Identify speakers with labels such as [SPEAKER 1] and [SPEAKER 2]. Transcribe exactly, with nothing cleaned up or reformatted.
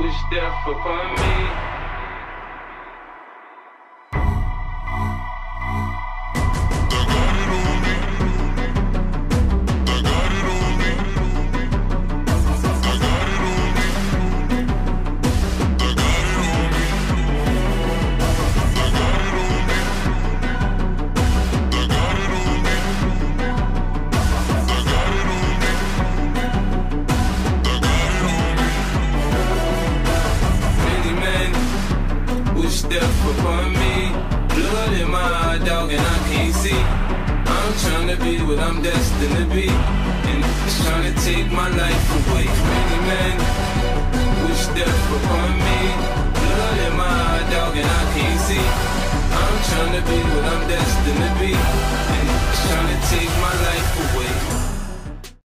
[SPEAKER 1] wish death upon me. Death upon me, blood in my eye, dog, and I can't see. I'm trying to be what I'm destined to be, and it's trying to take my life away. Many men wish death upon me, blood in my eye, dog, and I can't see. I'm trying to be what I'm destined to be, and it's trying to take my life away.